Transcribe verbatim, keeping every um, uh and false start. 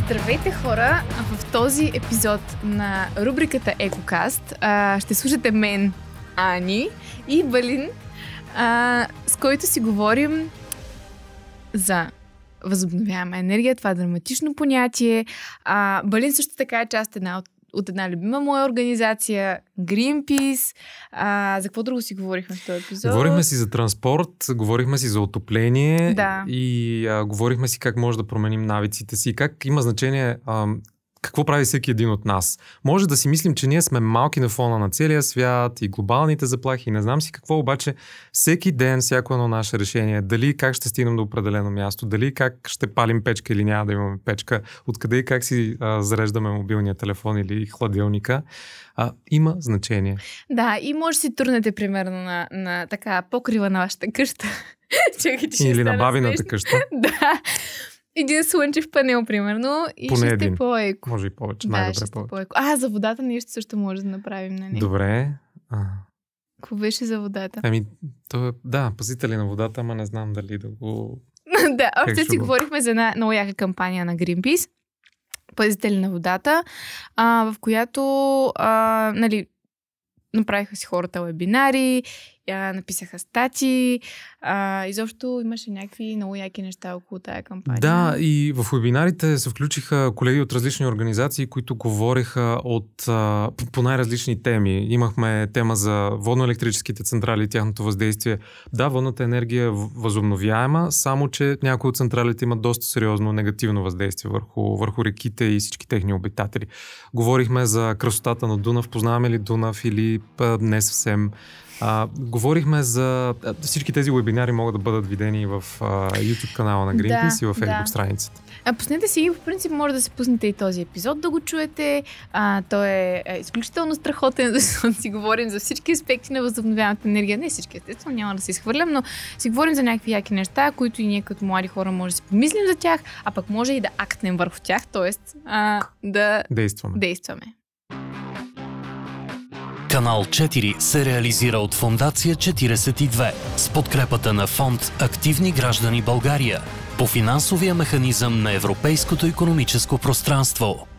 Здравейте, хора! В този епизод на рубриката Екокаст а, ще слушате мен, Ани и Балин, а, с който си говорим за възобновяема енергия. Това е драматично понятие. А, Балин също така е част една от, от една любима моя организация, Greenpeace. А, за какво друго си говорихме в този епизод? Говорихме си за транспорт, говорихме си за отопление да. и а, говорихме си как може да променим навиците си, как има значение а, какво прави всеки един от нас. Може да си мислим, че ние сме малки на фона на целия свят и глобалните заплахи и не знам си какво, обаче всеки ден, всяко едно наше решение, дали как ще стигнем до определено място, дали как ще палим печка или няма да имаме печка, откъде и как си а, зареждаме мобилния телефон или хладилника, а, има значение. Да, и може да си турнете примерно на, на така покрива на вашата къща. Чакай, че или на бабината смешно. къща. Да. Един слънчев панел, примерно, и поне ще един. сте по-еко. Може и повече, Да, най-добре ще сте повече. по-еко. А, за водата нещо също може да направим, нали? Добре. А. Какво беше за водата? Ами, то е, да, пазители на водата, ама не знам дали да го... Да, още Как си ще го- говорихме за една много яка кампания на Greenpeace, пазители на водата, а, в която, а, нали, направиха си хората вебинари, а, написаха стати, а, изобщо имаше някакви много яки неща около тая кампания. Да, и в вебинарите се включиха колеги от различни организации, които говореха от, а, по- по най-различни теми. Имахме тема за водно-електрическите централи и тяхното въздействие. Да, водната енергия е в- възобновяема, само че някои от централите имат доста сериозно негативно въздействие върху, върху реките и всички техни обитатели. Говорихме за красотата на Дунав. Познаваме ли Дунав или а, не съвсем? А, говорихме за... а, Всички тези вебинари могат да бъдат видени в а, YouTube канала на Greenpeace Да, и в Facebook да. страницата. А, пуснете си, по принцип може да се пуснете и този епизод да го чуете. А, той е, е изключително страхотен, защото си говорим за всички аспекти на възобновяемата енергия. Не всички, естествено, няма да се изхвърлям, но си говорим за някакви яки неща, които и ние като млади хора може да си помислим за тях, а пък може и да актнем върху тях, т.е. да Действаме. действаме. Канал четири се реализира от Фондация четиридесет и две с подкрепата на фонд Активни граждани България по финансовия механизъм на Европейското икономическо пространство.